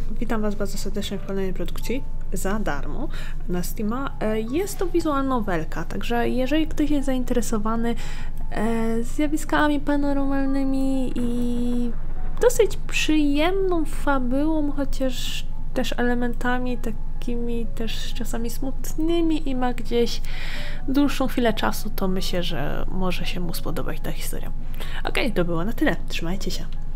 witam Was bardzo serdecznie w kolejnej produkcji za darmo na Steama. Jest to wizual nowelka, także jeżeli ktoś jest zainteresowany zjawiskami paranormalnymi i dosyć przyjemną fabułą, chociaż też elementami takimi też czasami smutnymi i ma gdzieś dłuższą chwilę czasu, to myślę, że może się mu spodobać ta historia. Okej, to było na tyle. Trzymajcie się.